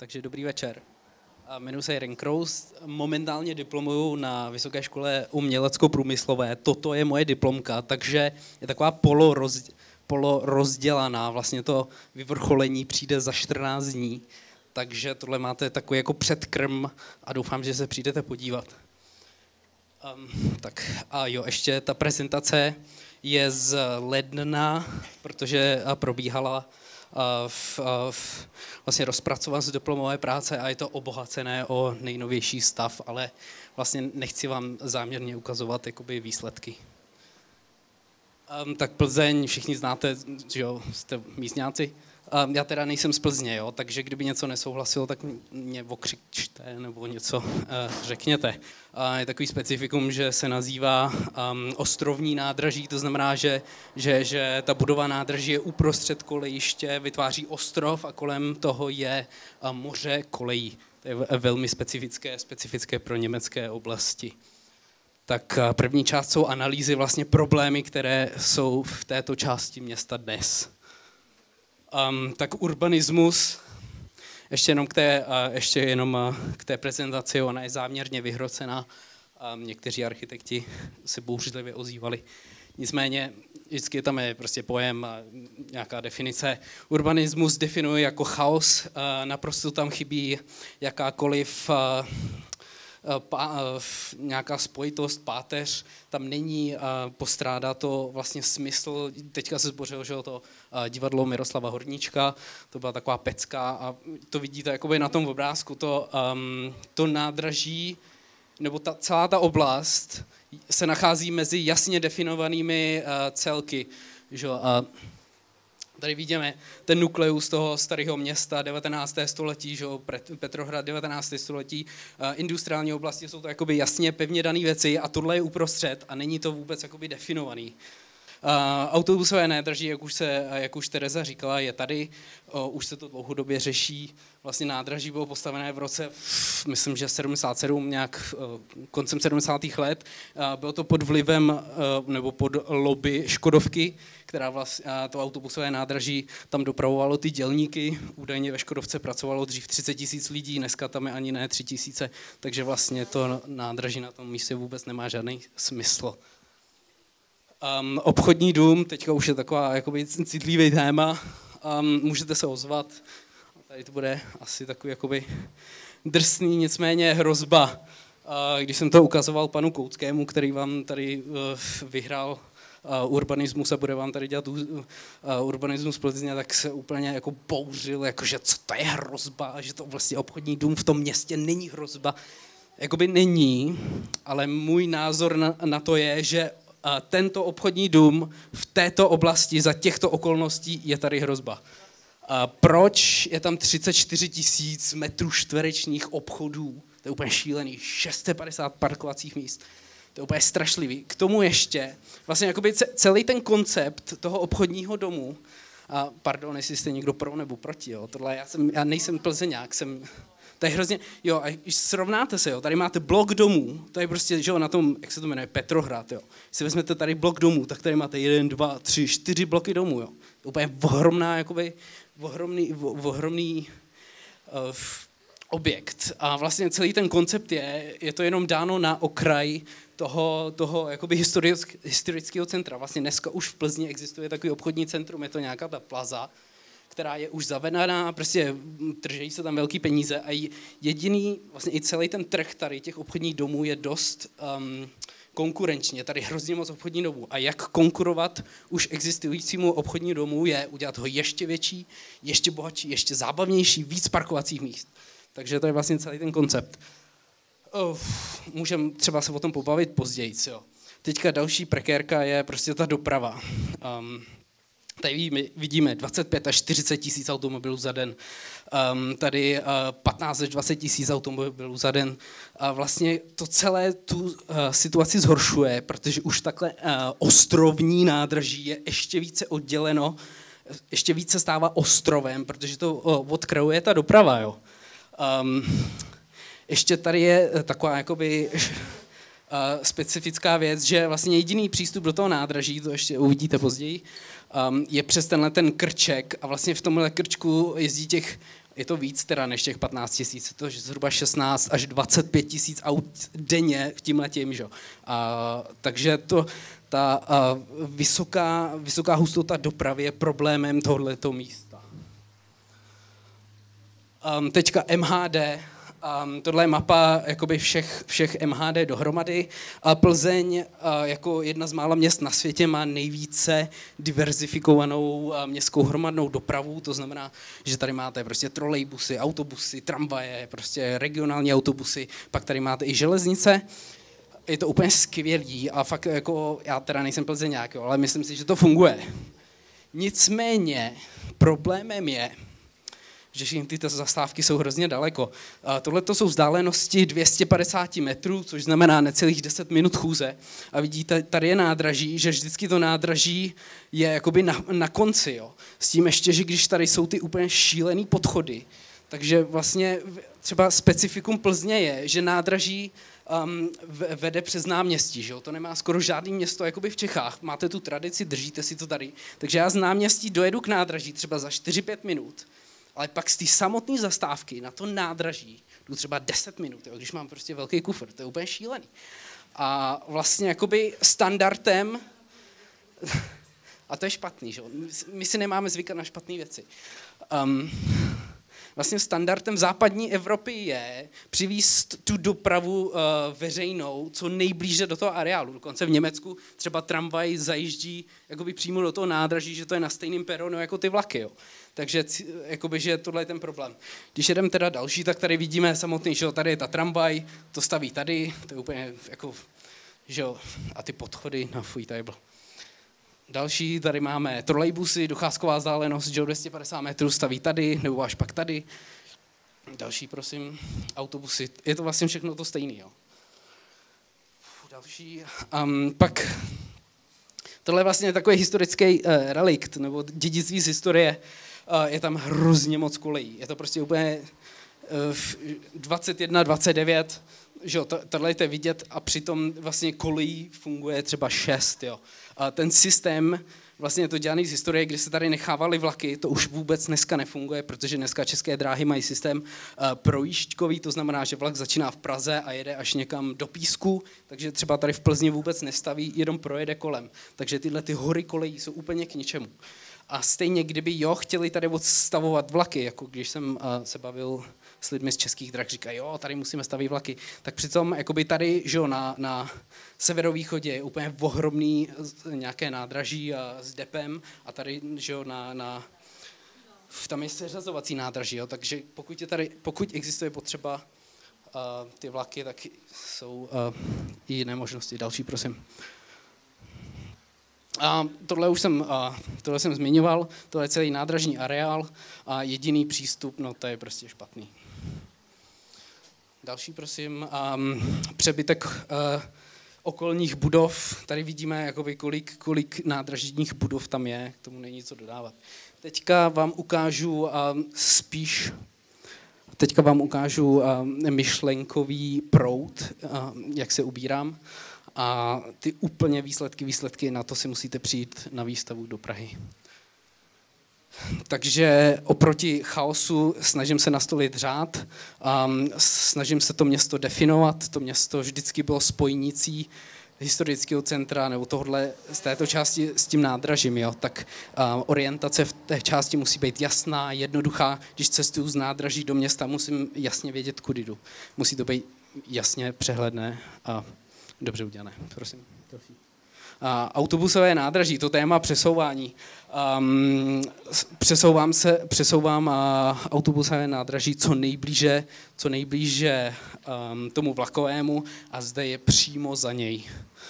Takže dobrý večer. Jmenuji se Jiren Kraus, momentálně diplomuju na Vysoké škole umělecko-průmyslové. Toto je moje diplomka, takže je taková polorozdělaná. Vlastně to vyvrcholení přijde za 14 dní. Takže tohle máte takový jako předkrm a doufám, že se přijdete podívat. Tak a jo, ještě ta prezentace je z ledna, protože probíhala vlastně rozpracovanost diplomové práce a je to obohacené o nejnovější stav, ale vlastně nechci vám záměrně ukazovat jakoby výsledky. Tak Plzeň všichni znáte, že jo, jste místňáci. Já teda nejsem z Plzně, jo, takže kdyby něco nesouhlasilo, tak mě okřičte nebo něco řekněte. Je takový specifikum, že se nazývá ostrovní nádraží, to znamená, že ta budova nádraží je uprostřed kolejiště, vytváří ostrov a kolem toho je moře kolejí. To je velmi specifické pro německé oblasti. Tak první část jsou analýzy, vlastně problémy, které jsou v této části města dnes. Tak urbanismus, ještě jenom k té prezentaci, ona je záměrně vyhrocená. Někteří architekti se bouřlivě ozývali. Nicméně vždycky tam je prostě pojem, nějaká definice. Urbanismus definuje jako chaos, naprosto tam chybí jakákoliv nějaká spojitost, páteř, tam není, postrádá to vlastně smysl. Teďka se zbořilo, že to divadlo Miroslava Horníčka, to byla taková pecka a to vidíte jakoby na tom obrázku, to nádraží, nebo celá ta oblast se nachází mezi jasně definovanými celky, že? Tady vidíme ten nukleus toho starého města 19. století, že? Petrohrad 19. století, industriální oblasti jsou to jakoby jasně pevně dané věci a tohle je uprostřed a není to vůbec jakoby definovaný. Autobusové nádraží, jak už Tereza říkala, je tady, už se to dlouhodobě řeší. Vlastně nádraží bylo postavené v roce, myslím, že 77, nějak koncem 70. let. Bylo to pod vlivem nebo pod lobby Škodovky, která vlastně to autobusové nádraží tam dopravovalo ty dělníky. Údajně ve Škodovce pracovalo dřív 30 000 lidí, dneska tam je ani ne 3 000, takže vlastně to nádraží na tom místě vůbec nemá žádný smysl. Obchodní dům, teďka už je taková jakoby citlivý téma, můžete se ozvat, tady to bude asi takový jakoby drsný, nicméně hrozba. Když jsem to ukazoval panu Koutskému, který vám tady vyhrál urbanismus a bude vám tady dělat urbanismus Plzně, tak se úplně jako bouřil, jakože co to je hrozba, že to vlastně obchodní dům v tom městě není hrozba. Jakoby není, ale můj názor na to je, že tento obchodní dům v této oblasti za těchto okolností je tady hrozba. Proč je tam 34 000 metrů čtverečních obchodů? To je úplně šílený. 650 parkovacích míst. To je úplně strašlivý. K tomu ještě vlastně jakoby celý ten koncept toho obchodního domu, pardon, jestli jste někdo pro nebo proti, jo, tohle já nejsem Plzeňák, to je hrozně, jo, a když srovnáte se, jo, tady máte blok domů, to je prostě, že jo, na tom, jak se to jmenuje, Petrohrad, jo. Když si vezmete tady blok domů, tak tady máte 1, 2, 3, 4 bloky domů, jo. To je úplně ohromná, jakoby, ohromný objekt. A vlastně celý ten koncept je to jenom dáno na okraj toho jakoby historického centra. Vlastně dneska už v Plzni existuje takový obchodní centrum, je to nějaká ta plaza, která je už zavedaná, prostě držejí se tam velký peníze a jediný, vlastně i celý ten trh tady těch obchodních domů je dost konkurenčně, tady hrozně moc obchodních domů. A jak konkurovat už existujícímu obchodnímu domu je udělat ho ještě větší, ještě bohatší, ještě zábavnější, víc parkovacích míst. Takže to je vlastně celý ten koncept. Můžeme třeba se o tom pobavit později. Jo. Teďka další prekérka je prostě ta doprava. Tady vidíme 25 až 40 000 automobilů za den, tady 15 až 20 000 automobilů za den. A vlastně to celé tu situaci zhoršuje, protože už takhle ostrovní nádraží je ještě více odděleno, ještě více stává ostrovem, protože to odkrajuje ta doprava. Jo. Ještě tady je taková jakoby specifická věc, že vlastně jediný přístup do toho nádraží, to ještě uvidíte později, je přes tenhle ten krček a vlastně v tomhle krčku jezdí těch je to víc teda než těch 15 000, je to zhruba 16 až 25 000 aut denně v tímhletím, že? Takže ta vysoká hustota dopravy je problémem tohoto místa. Teďka MHD. Tohle je mapa jakoby všech MHD dohromady. Plzeň jako jedna z mála měst na světě má nejvíce diverzifikovanou městskou hromadnou dopravu, to znamená, že tady máte prostě trolejbusy, autobusy, tramvaje, prostě regionální autobusy, pak tady máte i železnice. Je to úplně skvělý a fakt jako, já teda nejsem plzeňák, ale myslím si, že to funguje. Nicméně problémem je, že ty zastávky jsou hrozně daleko. Tohle to jsou vzdálenosti 250 metrů, což znamená necelých 10 minut chůze. A vidíte, tady je nádraží, že vždycky to nádraží je jakoby na konci. Jo. S tím ještě, že když tady jsou ty úplně šílený podchody, takže vlastně třeba specifikum Plzně je, že nádraží vede přes náměstí, že jo? To nemá skoro žádný město jakoby v Čechách. Máte tu tradici, držíte si to tady. Takže já z náměstí dojedu k nádraží třeba za 4-5 minut, ale pak z té samotné zastávky na to nádraží jdu třeba 10 minut, jo? Když mám prostě velký kufr, to je úplně šílený. A vlastně jakoby standardem, a to je špatný, že jo? My si nemáme zvykat na špatné věci. Vlastně standardem v západní Evropy je přivízt tu dopravu veřejnou co nejblíže do toho areálu. Dokonce v Německu třeba tramvaj zajíždí jakoby přímo do toho nádraží, že to je na stejném peronu jako ty vlaky. Jo. Takže jakoby, že tohle je ten problém. Když jedeme teda další, tak tady vidíme samotný, že jo, tady je ta tramvaj, to staví tady, to je úplně jako, že jo, a ty podchody, no fuj, tady bylo. Další, tady máme trolejbusy, docházková vzdálenost, 250 metrů staví tady, nebo až pak tady. Další, prosím, autobusy. Je to vlastně všechno to stejný. Jo. Další. Pak tohle je vlastně takový historický relikt, nebo dědictví z historie. Je tam hrozně moc kolejí. Je to prostě úplně 21, 29, že jo, tohle je vidět a přitom vlastně kolejí funguje třeba 6, jo. A ten systém, vlastně je to dělaný z historie, kdy se tady nechávaly vlaky, to už vůbec dneska nefunguje, protože dneska České dráhy mají systém projížďkový, to znamená, že vlak začíná v Praze a jede až někam do Písku, takže třeba tady v Plzni vůbec nestaví, jenom projede kolem. Takže tyhle ty hory kolejí jsou úplně k ničemu. A stejně, kdyby chtěli tady odstavovat vlaky, jako když jsem se bavil s lidmi z Českých drah, říkají, jo, tady musíme stavit vlaky, tak přitom jakoby tady, že jo, na severovýchodě je úplně ohromný nějaké nádraží s depem a tady, že jo, tam je seřazovací nádraží, jo, takže pokud existuje potřeba ty vlaky, tak jsou i jiné možnosti. Další, prosím. A tohle jsem zmiňoval, tohle je celý nádražní areál a jediný přístup, no to je prostě špatný. Další, prosím. Přebytek okolních budov, tady vidíme, jakoby, kolik nádražních budov tam je, k tomu není co dodávat. Teďka vám ukážu myšlenkový proud, jak se ubírám. A ty úplně výsledky, na to si musíte přijít na výstavu do Prahy. Takže oproti chaosu snažím se nastolit řád, snažím se to město definovat. To město vždycky bylo spojnicí historického centra nebo tohle z této části s tím nádražím. Jo? Tak orientace v té části musí být jasná, jednoduchá. Když cestuju z nádraží do města, musím jasně vědět, kudy jdu. Musí to být jasně přehledné a dobře udělané, prosím. Autobusové nádraží, to téma přesouvání. Přesouvám autobusové nádraží co nejblíže tomu vlakovému a zde je přímo za něj.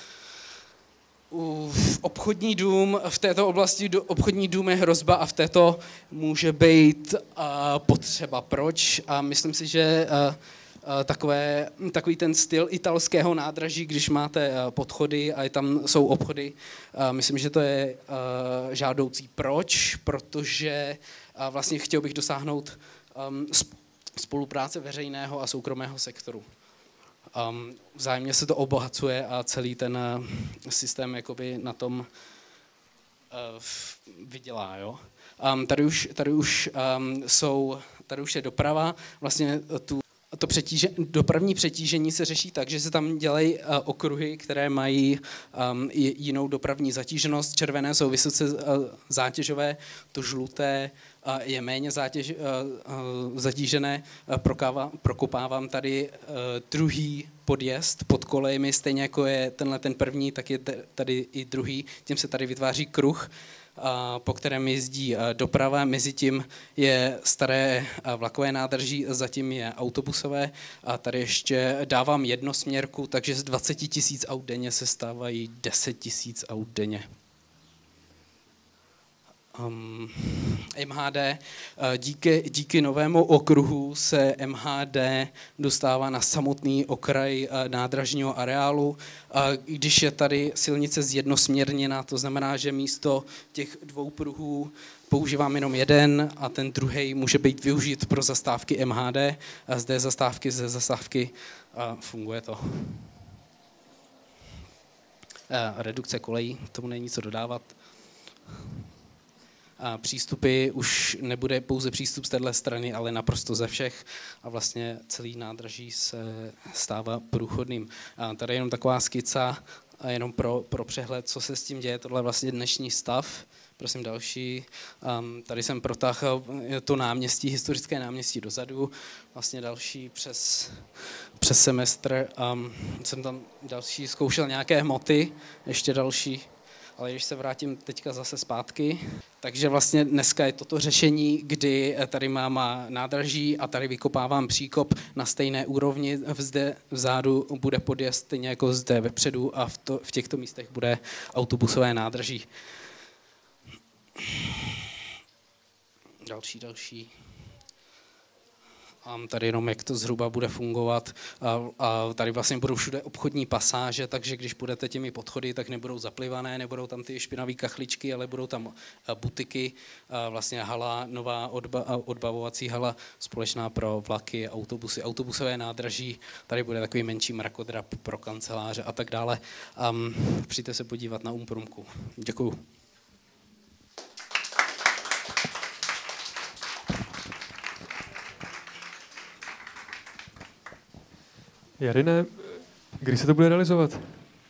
Obchodní dům, v této oblasti obchodní dům je hrozba a v této může být potřeba. Proč? A myslím si, že takový ten styl italského nádraží, když máte podchody a tam jsou obchody, myslím, že to je žádoucí. Proč? Protože vlastně chtěl bych dosáhnout spolupráce veřejného a soukromého sektoru. Vzájemně se to obohacuje a celý ten systém jakoby na tom vydělá. Jo? Tady už jsou tady už je doprava, vlastně dopravní přetížení se řeší tak, že se tam dělají okruhy, které mají jinou dopravní zatíženost. Červené jsou vysoce zátěžové, to žluté je méně zatížené. Prokopávám tady druhý podjezd pod kolejemi, stejně jako je tenhle ten první, tak je tady i druhý. Tím se tady vytváří kruh, po kterém jezdí doprava. Mezitím je staré vlakové nádraží, zatím je autobusové. A tady ještě dávám jednosměrku, takže z 20 000 aut denně se stávají 10 000 aut denně. MHD, díky novému okruhu se MHD dostává na samotný okraj nádražního areálu. Když je tady silnice zjednosměrněná, to znamená, že místo těch dvou pruhů používám jenom jeden a ten druhý může být využit pro zastávky MHD. A zde zastávky ze zastávky a funguje to. Redukce kolejí, tomu není co dodávat. A přístupy už nebude pouze přístup z téhle strany, ale naprosto ze všech a vlastně celý nádraží se stává průchodným. A tady je jenom taková skica, a jenom pro přehled, co se s tím děje. Tohle je vlastně dnešní stav. Prosím další. Tady jsem protáhl to náměstí, historické náměstí dozadu. Vlastně další přes semestr. Jsem tam další zkoušel nějaké hmoty, ještě další. Ale když se vrátím teďka zase zpátky, takže vlastně dneska je toto řešení, kdy tady mám nádraží a tady vykopávám příkop na stejné úrovni. Zde vzadu bude podjezd stejně jako zde vepředu a v těchto místech bude autobusové nádraží. Další. Tady jenom, jak to zhruba bude fungovat. A tady vlastně budou všude obchodní pasáže, takže když budete těmi podchody, tak nebudou zaplivané, nebudou tam ty špinavé kachličky, ale budou tam butiky, vlastně hala, nová odbavovací hala, společná pro vlaky, autobusy, autobusové nádraží. Tady bude takový menší mrakodrap pro kanceláře a tak dále. Přijďte se podívat na Umprumku. Děkuju. Jarine, kdy se to bude realizovat?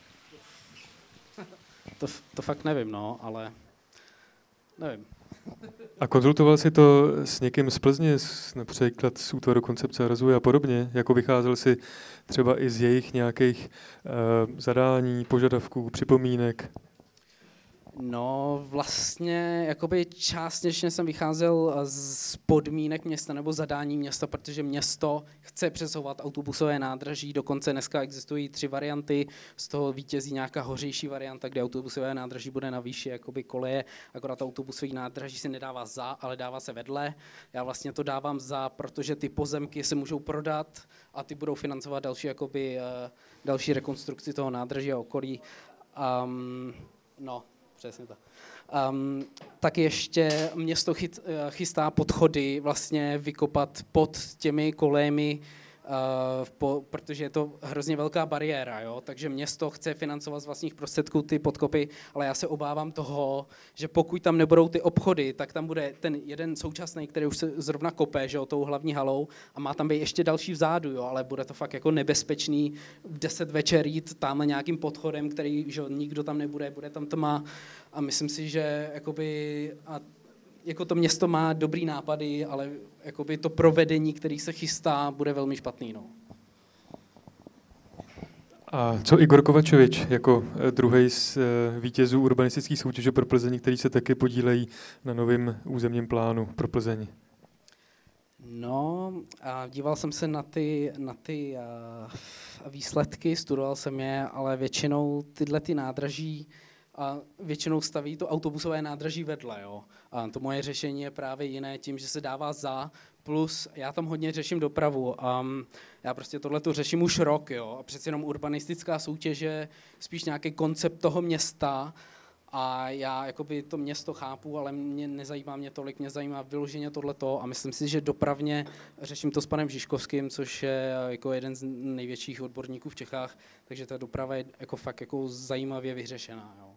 To fakt nevím, no, ale nevím. A konzultoval jsi to s někým z Plzně, například z útvaru koncepce a rozvoje a podobně? Jako vycházel jsi třeba i z jejich nějakých zadání, požadavků, připomínek? No vlastně jakoby částečně jsem vycházel z podmínek města nebo zadání města, protože město chce přesouvat autobusové nádraží, dokonce dneska existují 3 varianty, z toho vítězí nějaká hořejší varianta, kde autobusové nádraží bude na výši jakoby koleje, akorát autobusové nádraží se nedává za, ale dává se vedle. Já vlastně to dávám za, protože ty pozemky se můžou prodat a ty budou financovat další rekonstrukci toho nádraží a okolí. Přesně tak. Tak ještě město chystá podchody vlastně vykopat pod těmi kolejemi, protože je to hrozně velká bariéra, jo? Takže město chce financovat z vlastních prostředků ty podkopy, ale já se obávám toho, že pokud tam nebudou ty obchody, tak tam bude ten jeden současný, který už se zrovna kope, že jo, tou hlavní halou a má tam být ještě další vzadu, jo? Ale bude to fakt jako nebezpečný v 10 večer jít tamhle nějakým podchodem, který, že nikdo tam nebude, bude tam tma a myslím si, že jako to město má dobrý nápady, ale jakoby to provedení, který se chystá, bude velmi špatný. No. A co Igor Kovačevič, jako druhý z vítězů urbanistických soutěže pro Plzeň, který se taky podílejí na novém územním plánu pro Plzeň? No, díval jsem se na ty výsledky, studoval jsem je, ale většinou tyhle ty nádraží a většinou staví to autobusové nádraží vedle. Jo. A to moje řešení je právě jiné tím, že se dává za, plus já tam hodně řeším dopravu. A já prostě tohleto řeším už rok. Jo. A přeci jenom urbanistická soutěž je spíš nějaký koncept toho města. A já jakoby to město chápu, ale nezajímá mě tolik, mě zajímá vyloženě tohleto a myslím si, že dopravně řeším to s panem Žižkovským, což je jako jeden z největších odborníků v Čechách, takže ta doprava je jako fakt jako zajímavě vyřešená. Jo.